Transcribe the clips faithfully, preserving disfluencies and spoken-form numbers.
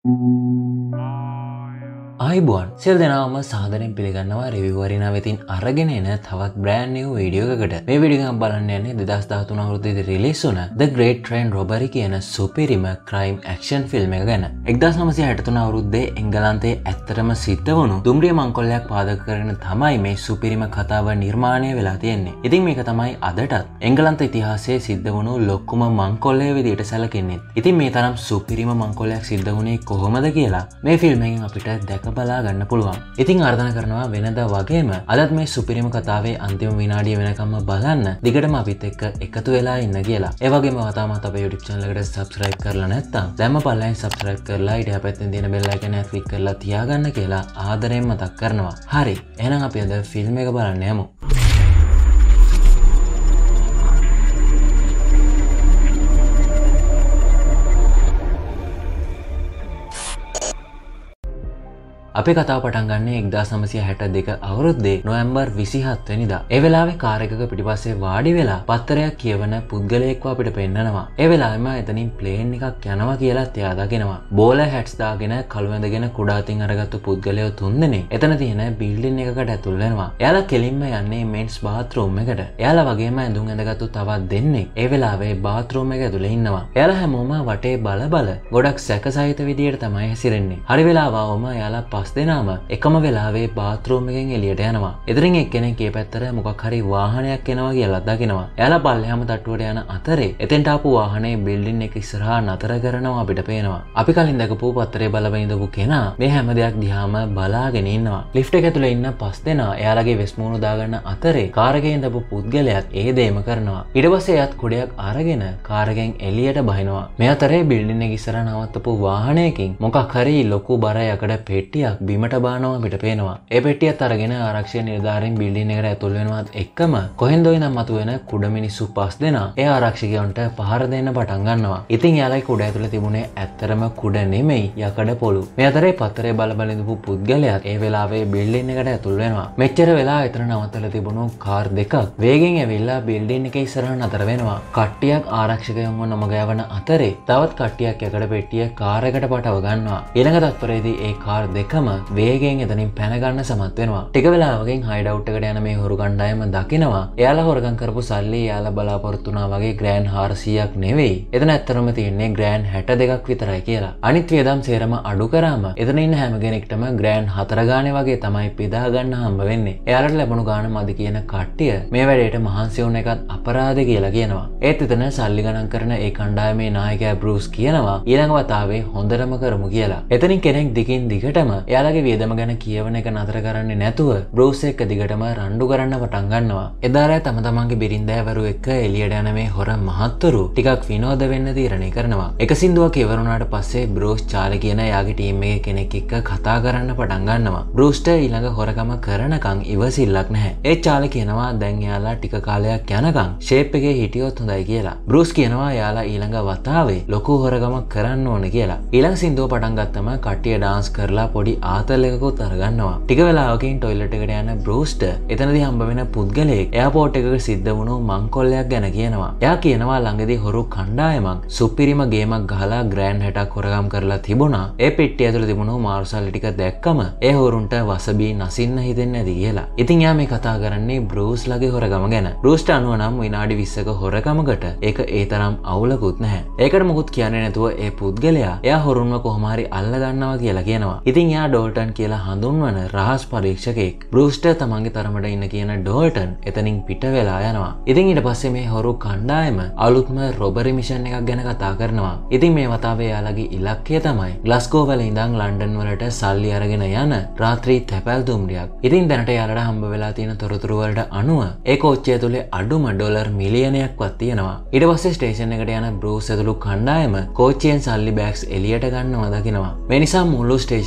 අයිබෝන් සියලු දෙනාම සාදරයෙන් පිළිගන්නවා රිවිව් වරිනා වෙතින් අරගෙන එන තවත් brand new වීඩියෝ එකකට. මේ වීඩියෝ එක බලන්න යන්නේ දෙදාස් දහතුන අවුරුද්දේදී රිලීස් වුණ The Great Train Robbery කියන සුපිරිම crime action film එක ගැන. එක්දාස් නවසිය හැටතුන අවුරුද්දේ එංගලන්තයේ ඇත්තටම සිද්ධ වුණු දුම්රිය මංකොල්ලයක් පාදක කරගෙන තමයි මේ සුපිරිම කතාව නිර්මාණය වෙලා තියෙන්නේ. ඉතින් මේක තමයි අදටත් එංගලන්ත ඉතිහාසයේ සිද්ධ වුණු ලොකුම මංකොල්ලය විදිහට සැලකෙන්නේ. ඉතින් මේ තරම් සුපිරිම මංකොල්ලයක් සිද්ධ වුණේ කොහොමද කියලා මේ ෆිල්ම් එකෙන් අපිට දැක බලා ගන්න පුළුවන්. ඉතින් ආරාධනා කරනවා වෙනදා වගේම අදත් මේ සුපිරිම කතාවේ අන්තිම විනාඩිය වෙනකම්ම බලන්න දිගටම අපිත් එක්ක එකතු වෙලා ඉන්න කියලා. ඒ වගේම වතාමත් අපේ YouTube channel එකට subscribe කරලා නැත්නම් දැන්ම පල්ලෙන් subscribe කරලා ඊට පැත්තෙන් තියෙන bell icon එක click කරලා තියාගන්න කියලා ආදරයෙන් මතක් කරනවා. හරි. එහෙනම් අපි අද ෆිල්ම් එක බලන්න යමු. අපි කතාව පටන් ගන්න එක්දාස් නවසිය හැට දෙක අවුරුද්දේ නොවැම්බර් විසිහත් වෙනිදා. ඒ වෙලාවේ කාර් එකක පිටිපස්සේ වාඩි වෙලා පත්තරයක් කියවන පුද්ගලයෙක්ව අපිට පෙන්නනවා. ඒ වෙලාවෙම එතනින් ප්ලේන් එකක් යනවා කියලා එයා දකිනවා. බෝලර් හැට්ස් දාගෙන කළු වැඳගෙන කුඩා අතින් අරගත්තු පුද්ගලයෝ තුන්දෙනෙක් එතන තියෙන බිල්ඩින් එකකට ඇතුල් වෙනවා. එයාලා කෙලින්ම යන්නේ මෙන්ස් බාත්රූම් එකට. එයාලා වගේම ඇඳුම් ඇඳගත්තු තවත් දෙන්නෙක් ඒ වෙලාවේ බාත්රූම් එක ඇතුලේ ඉන්නවා. එයාලා හැමෝම වටේ බල බල ගොඩක් සැකසහිත විදියට තමයි හැසිරෙන්නේ. හරි වෙලාව ආවම එයාලා පස් දෙනාම එකම වෙලාවේ බාත්රූම් එකෙන් එළියට යනවා. එතරින් එක්කෙනෙක් ඒ පැත්තට මොකක් හරි වාහනයක් එනවා කියලා දකිනවා. එයාලා පල්ලෙහාම තට්ටුවට යන අතරේ එතෙන්ට ආපු වාහනේ බිල්ඩින් එක ඉස්සරහා නතර කරනවා අපිට පේනවා. අපි කලින් දැකපු පත්තරේ බලබල ඉඳපු කෙනා මේ හැම දෙයක් දිහාම බලාගෙන ඉන්නවා. ලිෆ්ට් එක ඇතුලේ ඉන්න පස් දෙනා එයාලගේ වෙස්මුණු දාගන්න අතරේ කාර් එකේ ඉඳපු පුද්ගලයාත් ඒ දේම කරනවා. ඊට පස්සේ එයාත් කුඩයක් අරගෙන කාර් එකෙන් එළියට බහිනවා. මේ අතරේ බිල්ඩින් එක ඉස්සරහා නවත්තපු වාහනයකින් මොකක් හරි ලොකු බර යකඩ පෙට්ටියක් බිමට බානවා අපිට පේනවා. ඒ පෙට්ටියත් අරගෙන ආරක්ෂක නිලධාරීන් බිල්ඩින් එකට ඇතුල් වෙනවත් එක්කම කොහෙන්ද ඉඳන් මතුවෙන කුඩ මිනිස්සු පස් දෙනා ඒ ආරක්ෂකයන්ට පහර දෙන්න පටන් ගන්නවා. ඉතින් යාලයි කුඩ ඇතුලේ තිබුණේ ඇත්තරම කුඩ නෙමෙයි යකඩ පොළු. මේ අතරේ පත්තරේ බල බල ඉඳපු පුද්ගලයාත් ඒ වෙලාවේ බිල්ඩින් එකට ඇතුල් වෙනවා. මෙච්චර වෙලා එතන නවත්තලා තිබුණු කාර් දෙකක් වේගෙන් ඇවිල්ලා බිල්ඩින් එකේ ඉස්සරහ නතර වෙනවා. කට්ටියක් ආරක්ෂකයන්ව නමග යවන අතරේ තවත් කට්ටියක් යකඩ පෙට්ටිය කාර් එකට පටව ගන්නවා. ඊළඟ තත්පරයේදී ඒ කාර් දෙකම වේගෙන් එතනින් පැන ගන්න සමත් වෙනවා. ටික වෙලාවකින් හයිඩ් අවුට් එකට යන මේ හොරු කණ්ඩායම දකිනවා. එයාලා හොරගම් කරපු සල්ලි එයාලා බලාපොරොත්තු වුණා වගේ ග්‍රෑන්ඩ් හාරසීයක් නෙවෙයි. එතන ඇත්තටම තියෙන්නේ ග්‍රෑන්ඩ් හැට දෙකක් විතරයි කියලා. අනිත් වියදම් සේරම අඩු කරාම එතන ඉන්න හැම කෙනෙක්ටම ග්‍රෑන්ඩ් හතර ගානේ වගේ තමයි බෙදා ගන්න හම්බ වෙන්නේ. එයාලට ලැබුණු ගාන මදි කියන කට්ටිය මේ වැඩේට මහන්සි වුණ එකත් අපරාධ කියලා කියනවා. ඒත් එතන සල්ලි ගණන් කරන ඒ කණ්ඩායමේ නායකයා බෲස් කියනවා ඊළඟ වතාවේ හොඳටම කරමු කියලා. එතනින් කෙනෙක් දිගින් දිගටම එයාලගේ වියදම ගැන කියවන එක නතර කරන්නේ නැතුව බෲස් එක්ක දිගටම රණ්ඩු කරන්න පටන් ගන්නවා. එදා රෑ තම තමන්ගේ බිරින්දෑවරු එක්ක එළියට යන මේ හොර මහත්තුරු ටිකක් විනෝද වෙන්න තීරණය කරනවා. එක සින්දුවක් ඉවරුණාට පස්සේ බෲස් චාලි කියන එයාගේ ටීම් එකේ කෙනෙක් එක්ක කතා කරන්න පටන් ගන්නවා. බෲස්ට ඊළඟ හොරකම කරනකම් ඉවසිල්ලක් නැහැ. ඒ චාලි කියනවා දැන් එයාලා ටික කාලයක් යනකම් ෂේප් එකේ හිටියොත් හොඳයි කියලා. බෲස් කියනවා එයාලා ඊළඟ වතාවේ ලොකු හොරකමක් කරන්න ඕන කියලා. ඊළඟ සින්දුව පටන් ගත්තම කට්ටිය ඩාන්ස් කරලා පොඩි ආතල් එකකුත් අරගන්නවා. ටික වෙලාවකින් ටොයිලට් එකට යන බෲස්ට එතනදී හම්බ වෙන පුද්ගලයෙක් එයාපෝට් එකක සිද්ධ වුණු මංකොල්ලයක් ගැන කියනවා. එයා කියනවා ළඟදී හොරු කණ්ඩායමක් සුපිරිම ගේමක් ගහලා ග්‍රෑන්ඩ් හැටක් හොරගම් කරලා තිබුණා. ඒ පෙට්ටිය ඇතුළේ තිබුණු මාර්සල් ටික දැක්කම ඒ හොරුන්ට වසබී නසින්න හිතෙන්නේ නැති කියලා. ඉතින් එයා මේ කතා කරන්නේ බෲස් ලගේ හොරගම ගැන. බෲස්ට අනුව නම් විනාඩි විස්සක හොරගමකට ඒක ඒ තරම් අවුලකුත් නැහැ. ඒකට මොකුත් කියන්නේ නැතුව ඒ පුද්ගලයා එයා හොරුන්ව කොහොම හරි අල්ල ගන්නවා කියලා කියනවා. ඉතින් එයා ඩෝල්ටන් කියලා හඳුන්වන රහස් පරීක්ෂකෙක් බෲස්ට තමන්ගේ තරමට ඉන්න කියන ඩෝල්ටන් එතනින් පිට වෙලා යනවා. ඉතින් ඊට පස්සේ මේ හොරු කණ්ඩායම අලුත්ම රොබරි මිෂන් එකක් ගැන කතා කරනවා. ඉතින් මේ වතාවේ යාළගේ ඉලක්කය තමයි ග්ලාස්ගෝ වල ඉඳන් ලන්ඩන් වලට සල්ලි අරගෙන යන රාත්‍රී තැපැල් දුම්රියක්. ඉතින් දැනට යාළට හම්බ වෙලා තියෙන තොරතුරු වලට අනුව ඒ කෝච්චිය ඇතුලේ අඩුම ඩොලර් මිලියනයක්වත් තියෙනවා. ඊට පස්සේ ස්ටේෂන් එකට යන බෲස් ඇතුළු කණ්ඩායම කෝච්චියෙන් සල්ලි බෑග්ස් එළියට ගන්නවා දකිනවා. මේ නිසා මුළු ස්ටේෂන් එක වටේ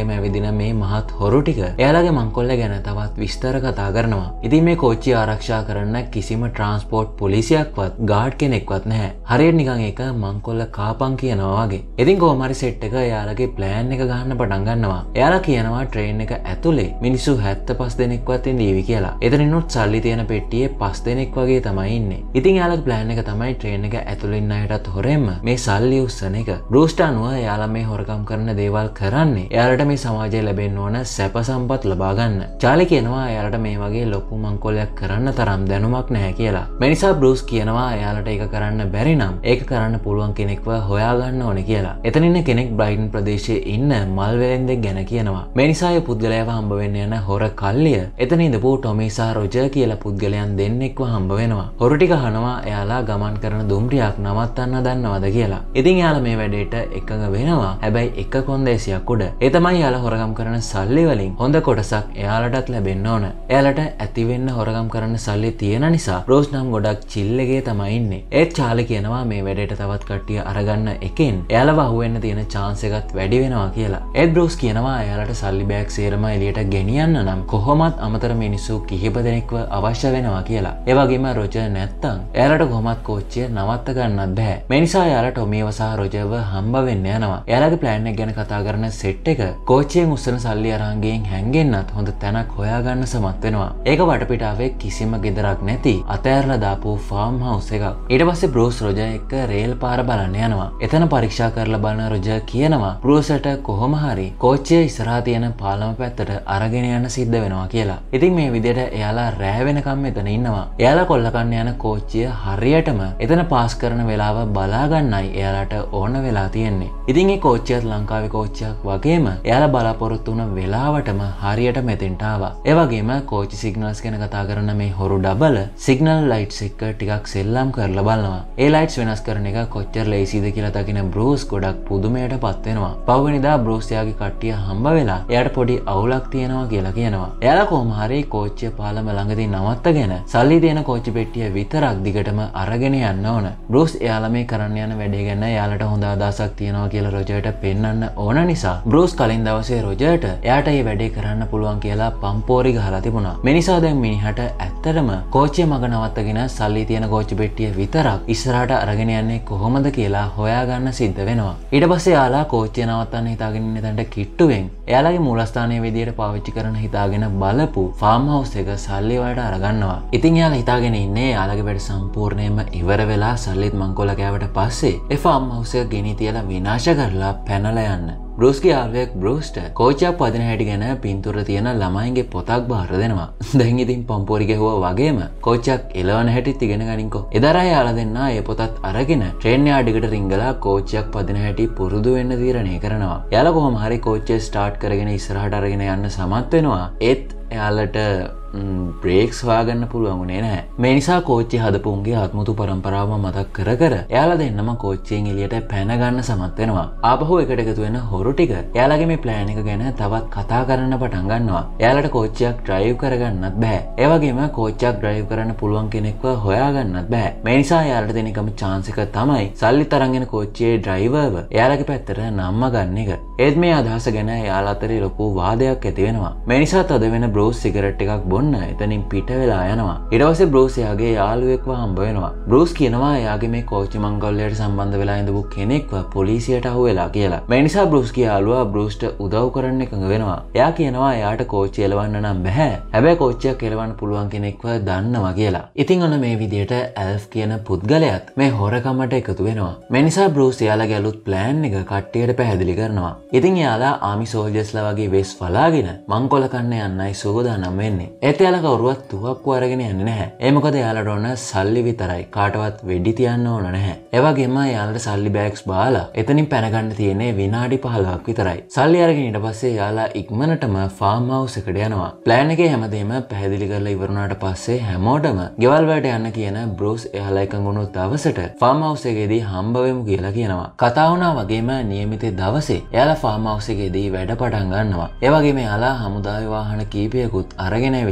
වටේම ඇවිදින මේ මහත් හොරු ටික එයාලගේ මංකොල්ල ගැන තවත් විස්තර කතා කරනවා. ඉතින් මේ කෝච්චිය ආරක්ෂා කරන්න කිසිම ට්‍රාන්ස්පෝර්ට් පොලිසියක්වත් ගාඩ් කෙනෙක්වත් නැහැ. හරියට නිකන් ඒක මංකොල්ල කාපන් කියනවා වගේ. ඉතින් කොහොම හරි සෙට් එක එයාලගේ ප්ලෑන් එක ගන්න පටන් ගන්නවා. එයාලා කියනවා ට්‍රේන් එක ඇතුලේ මිනිස්සු හැත්තෑ පස් දෙනෙක්වත් ඉඳීවි කියලා. එතනිනුත් සල්ලි තියෙන පෙට්ටියේ පස් දෙනෙක් වගේ තමයි ඉන්නේ. ඉතින් එයාලගේ ප්ලෑන් එක තමයි ට්‍රේන් එක ඇතුලේ ඉන්න අයටත් හොරෙන්ම මේ සල්ලි උස්සන එක. බෲස්ට අනුව එයාලා මේ හොරකම් කරන දේවල් කරන්නේ එයාලට මේ සමාජයේ ලැබෙන්න ඕන සැප සම්පත් ලබා ගන්න. චාලි කියනවා එයාලට මේ වගේ ලොකු මංකොල්ලයක් කරන්න තරම් දැනුමක් නැහැ කියලා. මේ නිසා බෲස් කියනවා එයාලට ඒක කරන්න බැරි නම් ඒක කරන්න පුළුවන් කෙනෙක්ව හොයාගන්න ඕනේ කියලා. එතන ඉන්න කෙනෙක් බ්‍රයිටන් ප්‍රදේශයේ ඉන්න මල් වෙලෙන්දෙක් ගැන කියනවා. මේ නිසා ඒ පුද්ගලයාව හම්බ වෙන්න යන හොර කල්ලිය එතන ඉඳපු ටොමි සහ රොජර් කියලා පුද්ගලයන් දෙන්නෙක්ව හම්බ වෙනවා. හොරු ටික අහනවා එයාලා ගමන් කරන දුම්රියක් නවත්තන්න දන්නවද කියලා. ඉතින් එයාලා මේ වැඩේට එකඟ වෙනවා. හැබැයි එක කොන්දේසියක් උඩ. ඒ තමයි එයාලා හොරගම් කරන සල්ලි වලින් හොඳ කොටසක් එයාලටත් ලැබෙන්න ඕන. එයාලට ඇති වෙන්න හොරගම් කරන්න සල්ලි තියෙන නිසා බෲස් නම් ගොඩක් චිල් එකේ තමයි ඉන්නේ. ඒත් චාලි කියනවා මේ වැඩේට තවත් කට්ටිය අරගන්න එකෙන් එයාලව අහුවෙන්න තියෙන chance එකත් වැඩි වෙනවා කියලා. ඒත් බෲස් කියනවා එයාලට සල්ලි බෑග් සේරම එළියට ගෙනියන්න නම් කොහොමත් අමතර මිනිස්සු කිහිප දෙනෙක්ව අවශ්‍ය වෙනවා කියලා. ඒ වගේම රොජර් නැත්තම් එයාලට කොහොමත් කෝච්චිය නවත්ත ගන්නත් බෑ. මේ නිසා එයාලා ටොමීව සහ රොජර්ව හම්බ වෙන්න යනවා. එයාලගේ ප්ලෑන් එක ගැන කතා කරන සෙට් එක කෝච්චියෙන් උස්සන සල්ලි අරන් ගින් හැංගෙන්නත් හොඳ තැනක් හොයාගන්න සමත් වෙනවා. ඒක වටපිටාවේ කිසිම ගෙදරක් නැති අතෑරලා දාපු ෆාම් හවුස් එකක්. ඊට පස්සේ බෲස් රොජර් එක්ක රේල් පාර බලන්න යනවා. එතන පරීක්ෂා කරලා බලන රොජර් කියනවා බෲස්ට කොහොම හරි කෝච්චිය ඉස්සරහා තියෙන පාලම පැත්තට අරගෙන යන්න සිද්ධ වෙනවා කියලා. ඉතින් මේ විදිහට එයාලා රෑ වෙනකම් මෙතන ඉන්නවා. එයාලා කොල්ලකන්න යන කෝච්චිය හරියටම එතන පාස් කරන වෙලාව බලා ගන්නයි එයාලට ඕන වෙලා තියෙන්නේ. ඉතින් මේ කෝච්චියත් ලංකාවේ කෝච්චියක් වගේම එයාලා බලාපොරොත්තු වුණ වෙලාවටම හරියට මෙතෙන්ට ආවා. ඒ වගේම කෝච්චි සිග්නල්ස් ගැන කතා කරන මේ හොරු ඩබල සිග්නල් ලයිට්ස් එක්ක ටිකක් සෙල්ලම් කරලා බලනවා. ඒ ලයිට්ස් වෙනස් කරන එක කොච්චර ලේසිද කියලා දකින බෲස් ගොඩක් පුදුමයටපත් වෙනවා. පහුවෙනිදා බෲස් යාගේ කට්ටිය හම්බ වෙලා එයාට පොඩි අවුලක් තියෙනවා කියලා කියනවා. එයාලා කොහොම හරි කෝච්චිය පාලම ළඟදී නවත්තගෙන සල්ලි දෙන කෝච්චි පෙට්ටිය විතරක් දිගටම අරගෙන යන්න ඕන. බෲස් එයාලා මේ කරන්න යන වැඩේ ගැන එයාලට හොඳ අදහසක් තියෙනවා කියලා රොජර්ට පෙන්වන්න ඕන නිසා බෲස් කලින් දවසේ රොජර්ට එයාට මේ වැඩේ කරන්න පුළුවන් කියලා පම්පෝරි ගහලා තිබුණා. මේ නිසා දැන් මිනිහට ඇත්තටම කෝච්චිය මග නවත්තගෙන සල්ලි තියෙන කෝච්චි පෙට්ටිය විතරක් ඉස්සරහට අරගෙන යන්නේ කොහොමද කියලා හොයාගන්න සිද්ධ වෙනවා. ඊට පස්සේ එයාලා කෝච්චිය නවත්තන්න හිතාගෙන ඉන්න තැනට කිට්ටුවෙන් එයාලගේ මූලස්ථානයේ විදියට පාවිච්චි කරන හිතාගෙන බලපු ෆාම් හවුස් එක සල්ලි වලට අරගන්නවා. ඉතින් එයාලා හිතාගෙන ඉන්නේ එයාලගේ වැඩ සම්පූර්ණයෙන්ම ඉවර වෙලා සල්ලිත් මංකොල්ල කෑවට පස්සේ ඒ ෆාම් හවුස් එක ගෙනි තියලා විනාශ කරලා පැනලා යන්න. බෲස්ගේ යාළුවෙක් බෲස්ට කෝච්චියක් පදින හැටි ගැන පින්තූර තියෙන ළමයින්ගේ පොතක් බාර දෙනවා. දැන් ඉතින් පම්පෝරි ගැහුවා වගේම කෝච්චියක් එලවන හැටිත් ඉගෙන ගනින්කෝ. එදාරා යාළුවා දෙන්නා මේ පොතත් අරගෙන ට්‍රේන් යාඩේකට රිංගලා කෝච්චියක් පදින හැටි පුරුදු වෙන්න තීරණය කරනවා. යාළුවා කොහොම හරි කෝච්චිය ස්ටාර්ට් කරගෙන ඉස්සරහට අරගෙන යන්න සමත් වෙනවා. ඒත් එයාලට බ්‍රේක්ස් හොයාගන්න පුළුවන් වුණේ නැහැ. මේ නිසා කෝච්චිය හදපු උන්ගේ ආත්මතු පරම්පරාව මතක් කර කර එයාලා දෙන්නම කෝච්චියෙන් එළියට පැන ගන්න සමත් වෙනවා. ආපහු එකට එකතු වෙන හොරු ටික එයාලගේ මේ ප්ලෑන් එක ගැන තවත් කතා කරන්න පටන් ගන්නවා. එයාලට කෝච්චියක් ඩ්‍රයිව් කරගන්නත් බෑ. ඒ වගේම කෝච්චියක් ඩ්‍රයිව් කරන්න පුළුවන් කෙනෙක්ව හොයාගන්නත් බෑ. මේ නිසා එයාලට දෙන එකම chance එක තමයි සල්ලි තරන් යන කෝච්චියේ ඩ්‍රයිවර්ව එයාලගේ පැත්තට නම්ම ගන්න එක. ඒත් මේ අදහස ගැන එයාලා අතරේ ලොකු වාදයක් ඇති වෙනවා. මේ නිසා තද වෙන බෲස් සිගරට් එකක් බොන්න එතනින් පිට වෙලා යනවා. ඊට පස්සේ බෲස් එයාගේ යාළුවෙක්ව හම්බ වෙනවා. බෲස් කියනවා එයාගේ මේ කෝච්චි මංගල්‍යයට සම්බන්ධ වෙලා ඉඳපු කෙනෙක්ව පොලිසියට අහු වෙලා කියලා. මේ නිසා බෲස්ගේ යාළුවා බෲස්ට උදව් කරන්න එකඟ වෙනවා. එයා කියනවා එයාට කෝච්චිය එලවන්න නම් බෑ. හැබැයි කෝච්චියක් එලවන්න පුළුවන් කෙනෙක්ව දන්නවා කියලා. ඉතින් ඔන්න මේ විදිහට ඇල්ෆ් කියන පුද්ගලයාත් මේ හොරකමට එකතු වෙනවා. මේ නිසා බෲස් එයාලගේ අලුත් ප්ලෑන් එක කට්ටියට පැහැදිලි කරනවා. ඉතින් එයාලා ආමි සෝල්ජර්ස්ලා වගේ වෙස් වලාගෙන මංකොල කන්න යන්නයි සූදානම් වෙන්නේ. ඒත් එයාලා කවුරුවත් තුවක්කුව අරගෙන යන්නේ නැහැ. ඒ මොකද එයාලට ඕන සල්ලි විතරයි. කාටවත් වෙඩි තියන්න ඕන නැහැ. ඒ වගේම එයාලට සල්ලි බෑග්ස් බාලා එතනින් පැන ගන්න තියෙන්නේ විනාඩි පහළොවක් විතරයි. සල්ලි අරගෙන ඊට පස්සේ එයාලා ඉක්මනටම ෆාම් හවුස් එකට යනවා. ප්ලෑන් එකේ හැමදේම පැහැදිලි කරලා ඉවර වුණාට පස්සේ හැමෝටම ගෙවල් වලට යන්න කියන බෲස් එයාලා එකඟ වුණු දවසට ෆාම් හවුස් එකේදී හම්බ වෙමු කියලා කියනවා. කතා වුණා වගේම නියමිත දවසේ එයාලා ෆාම් හවුස් එකේදී වැඩ පටන් ගන්නවා. ඒ වගේම එයාලා හමුදාවේ වාහන කීපයකුත් අරගෙන ඇවිල්ලා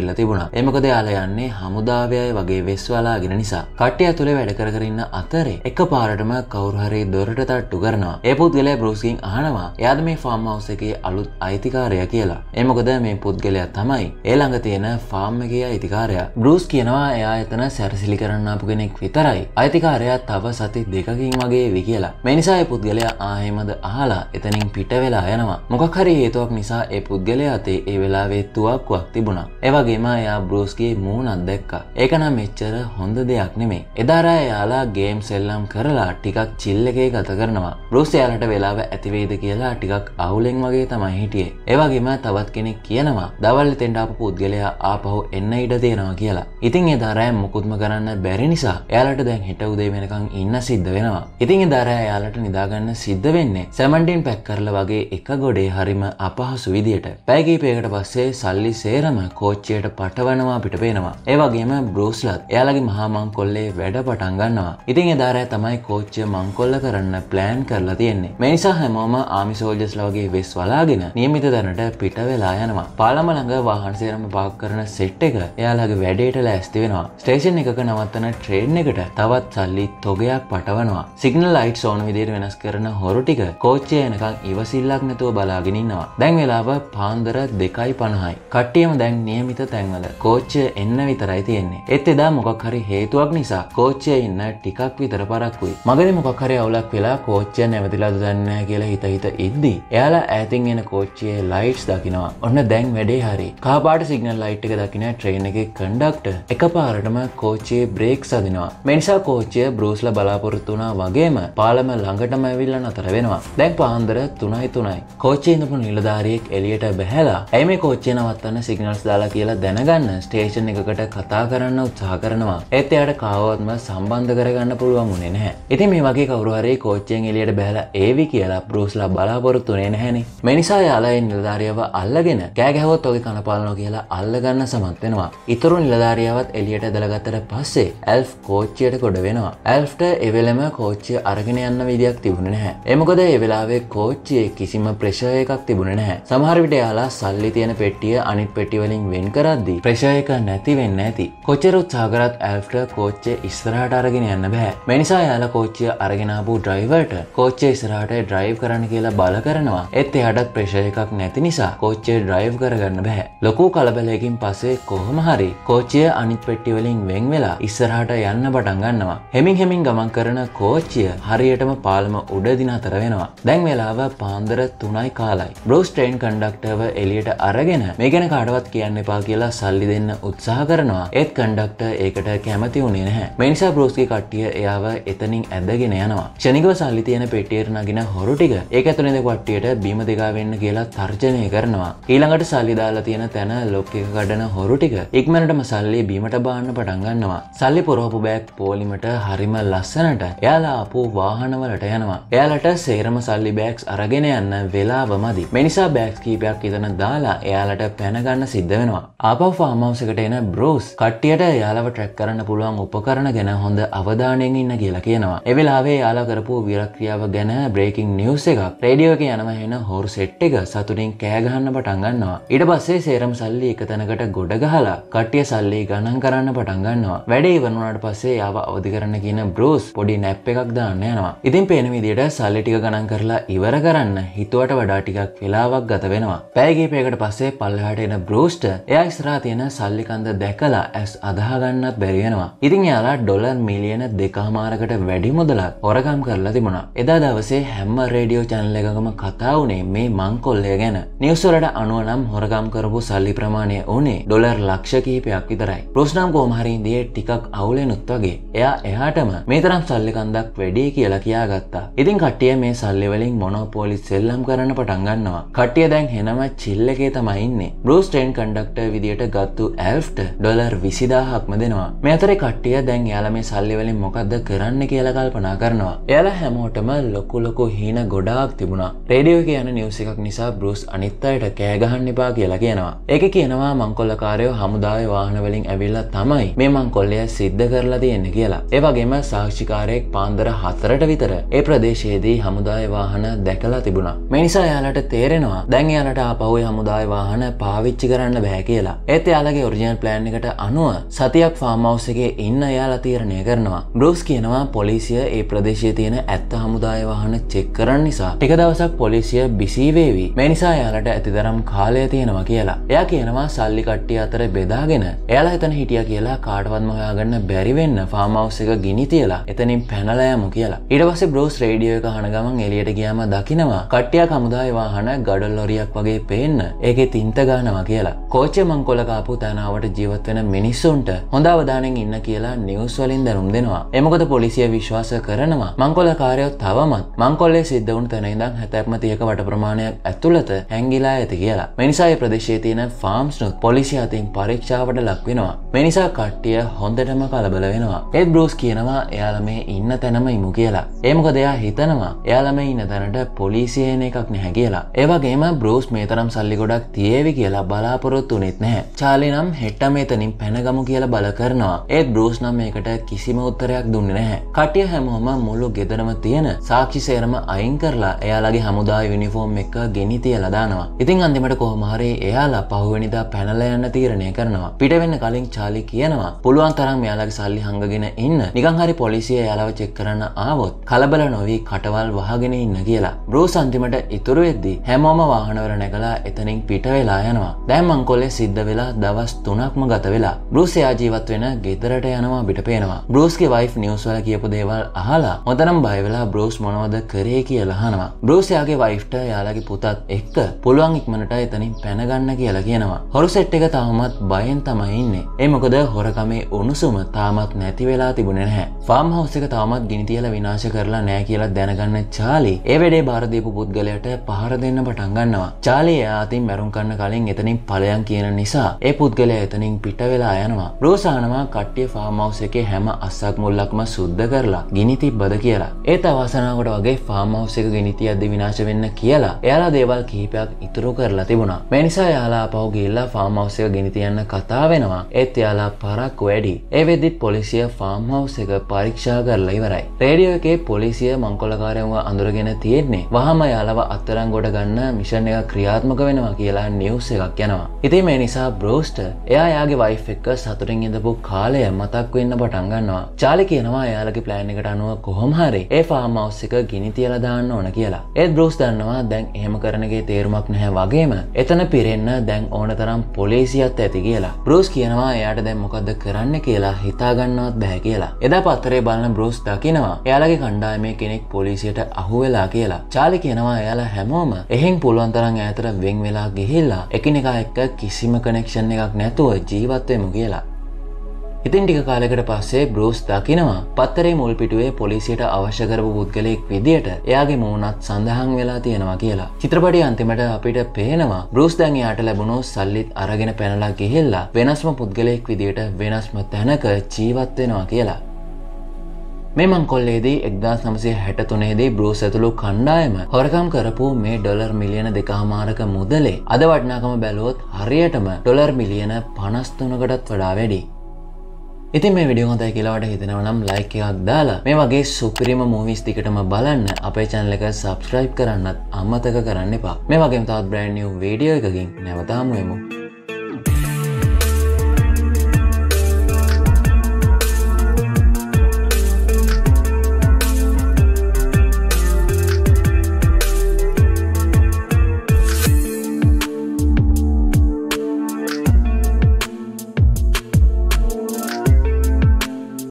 ගිහිල්ලා තිබුණා. ඒ මොකද යාලා යන්නේ හමුදාවයයි වගේ වෙස් වලාගෙන නිසා. කට්ටිය ඇතුලේ වැඩ කර කර ඉන්න අතරේ එකපාරටම කවුරු හරි දොරට තට්ටු කරනවා. ඒ පුද්ගලයා බෲස්ගෙන් අහනවා එයාද මේ ෆාම් හවුස් එකේ අලුත් අයිතිකාරයා කියලා. ඒ මොකද මේ පුද්ගලයා තමයි ඒ ළඟ තියෙන ෆාම් එකේ අයිතිකාරයා. බෲස් කියනවා එයා එතන සැරසිලි කරන්න ආපු කෙනෙක් විතරයි. අයිතිකාරයා තව සති දෙකකින් වගේ එවි කියලා. මේ නිසා ඒ පුද්ගලයා ආයෙමද අහලා එතනින් පිට වෙලා යනවා. මොකක් හරි හේතුවක් නිසා ඒ පුද්ගලයා අතේ ඒ වෙලාවේ තුවක්කුවක් තිබුණා. ඒ වගේම එයා බෲස්ගේ මූණක් දැක්කා. ඒක නම් මෙච්චර හොඳ දෙයක් නෙමෙයි. එදා රෑ එයාලා ගේම් සෙල්ලම් කරලා ටිකක් චිල් එකේ ගත කරනවා. බෲස් එයාලට වෙලාව ඇති වෙයිද කියලා ටිකක් අවුලෙන් වගේ තමයි හිටියේ. ඒ වගේම තවත් කෙනෙක් කියනවා දවල් එතෙන්ට ආපු පුද්ගලයා ආපහු එන්න ඉඩ තියෙනවා කියලා. ඉතින් එදා රෑ මොකුත්ම කරන්න බැරි නිසා එයාලට දැන් හෙට උදේ වෙනකන් ඉන්න සිද්ධ වෙනවා. ඉතින් එදා රෑ එයාලට නිදාගන්න සිද්ධ වෙන්නේ සැමන්ටින් පැක් කරලා වගේ එක ගොඩේ හරිම අපහසු විදියට. පැය කිහිපයකට පස්සේ සල්ලි සේරම කෝච්චියට පටවනවා පිට පේනවා. ඒ වගේම බෲස්ලත් එයාලගේ මහා මංකොල්ලේ වැඩ පටන් ගන්නවා. ඉතින් එදා රෑ තමයි කෝච්චිය මංකොල්ල කරන්න ප්ලෑන් කරලා තියෙන්නේ. මේ නිසා හැමෝම ආමි සෝල්ජර්ස්ලා වගේ වෙස් වලාගෙන නියමිත තැනට පිට වෙලා යනවා. පාලම ළඟ වාහන සේරම පාක් කරන සෙට් එක එයාලගේ වැඩේට ලෑස්ති වෙනවා. ස්ටේෂන් එකක නවත්තන ට්‍රේන් එකට තවත් සල්ලි තොගයක් පටවනවා. සිග්නල් ලයිට්ස් ඕන විදියට වෙනස් කරන හොරු ටික කෝච්චිය එනකන් ඉවසිල්ලක් නැතුව බලාගෙන ඉන්නවා. දැන් වෙලාව පාන්දර දෙකයි පනහයි. කට්ටියම දැන් නියමිත තැන්වල කෝච්චිය එන්න විතරයි තියෙන්නේ. ඒත් එදා මොකක් හරි හේතුවක් නිසා කෝච්චියේ ඉන්න ටිකක් විතර පරක්කුයි. මගදී මොකක් හරි අවුලක් වෙලා කෝච්චිය නැවතිලාද දන්නේ නැහැ කියලා හිත හිත ඉද්දි එයාලා ඈතින් එන කෝච්චියේ ලයිට්ස් දකිනවා. ඔන්න දැන් වැඩේ හරි. කහපාට සිග්නල් ලයිට් එක දකින ට්‍රේන් එකේ කන්ඩක්ටර් එකපාරටම කෝච්චියේ බ්‍රේක්ස් අදිනවා. මේ නිසා කෝච්චිය බෲස්ලා බලාපොරොත්තු වුණා වගේම පාලම ළඟටම ඇවිල්ලා නතර වෙනවා. දැන් පාන්දර තුනයි තුනයි. කෝච්චියේ ඉඳපු නිලධාරියෙක් එළියට බැහැලා ඇයි මේ කෝච්චිය නවත්තන්න සිග්නල්ස් දාලා කියලා දැනගන්න ස්ටේෂන් එකකට කතා කරන්න උත්සාහ කරනවා. ඒත් එයාට කාවවත්ම සම්බන්ධ කරගන්න පුළුවන් වුණේ නැහැ. ඉතින් මේ වගේ කවුරු හරි කෝච්චියෙන් එළියට බැහැලා ඒවි කියලා බෲස්ලා බලාපොරොත්තු වෙන්නේ නැහනේ. මේ නිසා යාලා ඒ නිලධාරියව අල්ලගෙන කෑ ගැහුවොත් ඔගේ කන පාලනවා කියලා අල්ලගන්න සමත් වෙනවා. ඊතරු නිලධාරියවත් එළියට ඇදලා ගත්තට පස්සේ ඇල්ෆ් කෝච්චියට ගොඩ වෙනවා. ඇල්ෆ්ට ඒ වෙලෙම කෝච්චිය අරගෙන යන්න විදියක් තිබුණේ නැහැ. ඒ මොකද ඒ වෙලාවේ කෝච්චියේ කිසිම ප්‍රෙෂර් එකක් තිබුණේ නැහැ. සමහර විට යාලා සල්ලි තියෙන පෙට්ටිය අනිත් පෙට්ටිය වලින් වෙන් කරද්දී ප්‍රෙෂර් එක නැති වෙන්නේ නැති. කොච්චර උත්සාහ කරත් ඇල්ෆ්ට කෝච්චිය ඉස්සරහට අරගෙන යන්න බෑ. මේ නිසා යාලා කෝච්චිය අරගෙන ආපු ඩ්‍රයිවර්ට කෝච්චිය ඉස්සරහට ඩ්‍රයිව් කරන්න කියලා බල කරනවා. ඒත් එයාටත් ප්‍රෙෂර් එකක් නැති නිසා කෝච්චිය ඩ්‍රයිව් කරගන්න බෑ. ලොකු කලබලයකින් පස්සේ කොහොම හරි කෝච්චිය අනිත් පෙට්ටිය වලින් වෙන් වෙලා ඉස්සරහට යන්න පටන් ගන්නවා. හෙමින් හෙමින් ගමන් කරන කෝච්චිය හරියටම පාලම උඩදී නතර වෙනවා. දැන් වෙලාව පාන්දර තුනයි කාලයි. බෲස් ට්‍රේන් කන්ඩක්ටර්ව එළියට අරගෙන මේ ගැන කාටවත් කියන්න එපා කියලා සල්ලි දෙන්න උත්සාහ කරනවා. ඒත් කන්ඩක්ටර් ඒකට කැමති වුණේ නැහැ. මේ නිසා බෲස්ගේ කට්ටිය එයාව එතනින් ඇදගෙන යනවා. ක්ෂණිකව සල්ලි තියෙන පෙට්ටියට නගින හොරු ටික ඒක ඇතුළේ ඉඳපු කට්ටියට බීම දෙකා වෙන්න කියලා තර්ජනය කරනවා. ඊළඟට සල්ලි දාලා තියෙන තැන ලොක් එක කඩන හොරු ටික ඉක්මනටම සල්ලි බීමට බාන්න පටන් ගන්නවා. සල්ලි පුරවපු බෑග් පොලිමට හරිම ලස්සනට එයාලා ආපු වාහනවලට යනවා. එයාලට සේරම සල්ලි බෑග්ස් අරගෙන යන්න වෙලාව මදි. මේ නිසා බෑග්ස් කීපයක් ඉදන දාලා එයාලට පැන ගන්න සිද්ධ වෙනවා. ආපහු ෆාම් හවුස් එකට එන බෲස් කට්ටියට එයාලව ට්‍රැක් කරන්න පුළුවන් උපකරණ ගැන හොඳ අවධානයෙන් ඉන්න කියලා කියනවා. ඒ වෙලාවේ එයාලා කරපු විරක්‍රියාව ගැන බ්‍රේකින් නිවුස් එකක් රේඩියෝ එකේ යනවා එන හොරු සෙට් එක සතුටින් කෑ ගහන්න පටන් ගන්නවා. ඊට පස්සේ සේරම සල්ලි එක තැනකට ගොඩ ගහලා කට්ටිය සල්ලි ගණන් කරන්න පටන් ගන්නවා. වැඩේ ඉවර වුණාට පස්සේ යාව අවදි කරන්න කියන බෲස් පොඩි නැප් එකක් දාන්න යනවා. ඉතින් පේන විදියට සල්ලි ටික ගණන් කරලා ඉවර කරන්න හිතුවට වඩා ටිකක් වෙලාවක් ගත වෙනවා. පැය කිහිපයකට පස්සේ පල්ලෙහාට එන බෲස්ට එයා ඉස්සරහා තියෙන සල්ලි කන්ද දැකලා ඇස් අදහ ගන්නත් බැරි වෙනවා. ඉතින් එයාලා ඩොලර් මිලියන දෙකමාරකට වැඩි මුදලක් හොරකම් කරලා තිබුණා. එදා දවසේ හැම රේඩියෝ channel එකකම කතා වුණේ මේ මංකොල්ලය ගැන. නිවුස් වලට අනුව නම් හොරකම් කරපු සල්ලි ප්‍රමාණය උනේ ඩොලර් ලක්ෂ කිහිපයක් විතරයි. බෲස් නම් කොහොම හරි ඉඳියේ ටිකක් අවුලෙනුත් වගේ. එයා එහාටම මේ තරම් සල්ලි කන්දක් වැඩි කියලා කියාගත්තා. ඉතින් කට්ටිය මේ සල්ලි වලින් මොනෝපොලි සෙල්ලම් කරන්න පටන් ගන්නවා. කට්ටිය දැන් හෙනම චිල් එකේ තමයි ඉන්නේ. බෲස් ට්‍රේන් කන්ඩක්ටර් විදියට ගත්තු ඇල්ෆ්ට ඩොලර් විසිදාහක්ම දෙනවා. මේ අතරේ කට්ටිය දැන් එයාලා මේ සල්ලි වලින් මොකද්ද කරන්න කියලා කල්පනා කරනවා. එයාලා හැමෝටම ලොකු ලොකු හීන ගොඩාක් තිබුණා. රේඩියෝ එකේ යන නිවුස් එකක් නිසා බෲස් අනිත් අයට කෑ ගහන්න එපා කියලා කියනවා. ඒකේ කියනවා මංකොල්ලකාරයෝ හමුදාවේ වාහන වලින් ඇවිල්ලා තමයි මේ මංකොල්ලය සිද්ධ කරලා තියෙන්නේ කියලා. ඒ වගේම සාක්ෂිකාරයෙක් පාන්දර හතරට විතර ඒ ප්‍රදේශයේදී හමුදාවේ වාහන දැකලා තිබුණා. මේ නිසා එයාලට තේරෙනවා දැන් එයාලට ආපහු හමුදාවේ වාහන පාවිච්චි කරන්න බෑ කියලා. කියලා. ඒත් එයාලගේ ඔරිජිනල් ප්ලෑන් එකට අනුව සතියක් ෆාම් හවුස් එකේ ඉන්න එයාලා තීරණය කරනවා. බෲස් කියනවා පොලිසිය ඒ ප්‍රදේශයේ තියෙන ඇත්ත හමුදාය වාහන චෙක් කරන්න නිසා ටික දවසක් පොලිසිය බිසි වේවි. මේ නිසා එයාලට ඇතිතරම් කාලය තියෙනවා කියලා. එයා කියනවා සල්ලි කට්ටිය අතර බෙදාගෙන එයාලා එතන හිටියා කියලා කාටවත්ම හොයාගන්න බැරි වෙන්න ෆාම් හවුස් එක ගිනි තියලා එතනින් පැනලා යමු කියලා. ඊට පස්සේ බෲස් රේඩියෝ එක අහන ගමන් එළියට ගියාම දකිනවා කට්ටියක් හමුදාය වාහන ගඩොල් ලොරියක් වගේ පේන්න ඒකේ තින්ත ගන්නවා කියලා. කෝච්චිය මංකොල්ල කාපු තැනාවට ජීවත් වෙන මිනිස්සුන්ට හොඳ අවධානයෙන් ඉන්න කියලා නිවුස් වලින් දැනුම් දෙනවා. ඒ මොකද පොලිසිය විශ්වාස කරනවා මංකොල්ලකාරයෝ තවමත් මංකොල්ලේ සිද්ධ වුණු තැන ඉඳන් හැත්තෑප්ම තිහක වට ප්‍රමාණයක් ඇතුළත හැංගිලා ඇති කියලා. මේ නිසා මේ ප්‍රදේශයේ තියෙන ෆාම්ස් නුත් පොලිසිය අතින් පරීක්ෂාවට ලක් වෙනවා. මේ නිසා කට්ටිය හොඳටම කලබල වෙනවා. ඒත් බෲස් කියනවා එයාලා මේ ඉන්න තැනම ඉමු කියලා. ඒ මොකද එයා හිතනවා එයාලා මේ ඉන්න තැනට පොලිසිය එන එකක් නැහැ කියලා. ඒ වගේම බෲස් මේ තරම් සල්ලි ගොඩක් තියේවි කියලා බලාපොරොත්තු වෙන්නේ නැහැ. චාලි නම් හෙට්ට මෙතනින් පැනගමු කියලා බල කරනවා. ඒත් බෲස් නම් මේකට කිසිම උත්තරයක් දුන්නේ නැහැ. කට්ටිය හැමෝම මුළු ගෙදරම තියෙන සාක්ෂි සේරම අයින් කරලා එයාලගේ හමුදා යුනිෆෝම් එක ගෙනි තියලා දානවා. ඉතින් අන්තිමට කොහොම හරි එයාලා පහුවෙනිදා පැනලා යන්න තීරණය කරනවා. පිට වෙන්න කලින් චාලි කියනවා පුළුවන් තරම් එයාලගේ සල්ලි හංගගෙන ඉන්න. නිකන් හරි පොලිසිය එයාලව චෙක් කරන්න ආවොත් කලබල නොවි කටවල් වහගෙන ඉන්න කියලා. බෲස් අන්තිමට ඉතුරු වෙද්දි හැමෝම වාහනවල නැගලා එතනින් පිට වෙලා යනවා. දැන් මංකොල්ලේ සිද්ධ වෙලා දවස් තුනක්ම ගත වෙලා. බෲස් එයා ජීවත් වෙන ගෙදරට යනවා පිට පේනවා. බෲස්ගේ වයිෆ් නිවුස් වල කියපු දේවල් අහලා හොඳටම බය වෙලා බෲස් මොනවද කරේ කියලා අහනවා. බෲස් එයාගේ වයිෆ්ට එයාලගේ පුතත් එක්ක පුළුවන් ඉක්මනට එතනින් පැන ගන්න කියලා කියනවා. හොරු සෙට් එක තාමත් බයෙන් තමයි ඉන්නේ. ඒ මොකද හොරකමේ උණුසුම තාමත් නැති වෙලා තිබුණේ නැහැ. ෆාම් හවුස් එක තාමත් ගිනි තියලා විනාශ කරලා නැහැ කියලා දැනගන්න චාලි ඒ වෙලේ බාර දීපු පුද්ගලයාට පහර දෙන්න පටන් ගන්නවා. චාලි එයා අතින් මැරුම් කන්න කලින් එතනින් ඵලයන් කියන නිසා ඒ පුද්ගලයා එතනින් පිට වෙලා යනවා. බෲස් අහනවා කට්ටිය ෆාම් හවුස් එකේ හැම අස්සක් මුල්ලක්ම සුද්ධ කරලා ගිනි තිබ්බද කියලා. ඒත් අවසනාවකට වගේ ෆාම් හවුස් එක ගිනි තියද්දි විනාශ වෙන්න කියලා එයාලා දේවල් කිහිපයක් ඉතුරු කරලා තිබුණා. මේ නිසා එයාලා ආපහු ගිහිල්ලා ෆාම් හවුස් එක ගිනි තියන්න කතා වෙනවා. ඒත් එයාලා පරක්කු වැඩි. ඒ වෙද්දිත් පොලිසිය ෆාම් හවුස් එක පරීක්ෂා කරලා ඉවරයි. රේඩියෝ එකේ පොලිසිය මංකොල්ලකාරයන්ව අඳුරගෙන තියෙන්නේ වහම එයාලව අත්තරන් ගොඩ ගන්න මිෂන් එක ක්‍රියාත්මක වෙනවා කියලා නිවුස් එකක් යනවා. ඉතින් මේ නිසා බෲස්ට එයා එයාගේ වයිෆ් එක්ක සතුටින් ඉඳපු කාලය මතක් වෙන්න පටන් ගන්නවා. චාලි කියනවා එයාලගේ ප්ලෑන් එකට අනුව කොහොම හරි ඒ ෆාම් හවුස් එක ගිනි තියලා දාන්න ඕන කියලා. ඒත් බෲස් දන්නවා දැන් එහෙම කරන එකේ තේරුමක් නැහැ වගේම එතන පිරෙන්න දැන් ඕන තරම් පොලිසියත් ඇති කියලා. බෲස් කියනවා එයාට දැන් මොකද්ද කරන්න කියලා හිතා ගන්නවත් බෑ කියලා. එදා පත්තරේ බලන බෲස් දකිනවා එයාලගේ කණ්ඩායමේ කෙනෙක් පොලිසියට අහු වෙලා කියලා. චාලි කියනවා එයාලා හැමෝම එහෙන් පුළුවන් තරම් ඈතට වෙන් වෙලා ගිහිල්ලා එකිනෙකා එක්ක කිසිම කනෙක්ෂන් එකක් නැතුව ජීවත් වෙමු කියලා. ඉතින් ටික කාලයකට පස්සේ බෲස් දකිනවා පත්තරේ මුල් පිටුවේ පොලිසියට අවශ්‍ය කරපු පුද්ගලයෙක් විදියට එයාගේ මූණත් සඳහන් වෙලා තියෙනවා කියලා. චිත්‍රපටයේ අන්තිමට අපිට පේනවා බෲස් දැන් එයාට ලැබුණු සල්ලිත් අරගෙන පැනලා ගිහිල්ලා වෙනස්ම පුද්ගලයෙක් විදියට වෙනස්ම තැනක ජීවත් වෙනවා කියලා. මේ මංකොල්ලේදී එක්දාස් නවසිය හැට තුනේදී බෲස් ඇතුළු කණ්ඩායම හොරකම් කරපු මේ ඩොලර් මිලියන දෙකමාරක මුදලේ අද වටිනාකම බැලුවොත් හරියටම ඩොලර් මිලියන පනස් තුනකටත් වඩා වැඩි. ඉතින් මේ වීඩියෝ හොඳයි කියලා ඔයාලට හිතෙනවා නම් ලයික් එකක් දාලා මේ වගේ සුපිරිම මූවිස් ටිකටම බලන්න අපේ channel එක subscribe කරන්නත් අමතක කරන්න එපා. මේ වගේම තවත් brand new වීඩියෝ එකකින් නැවත හමු වෙමු.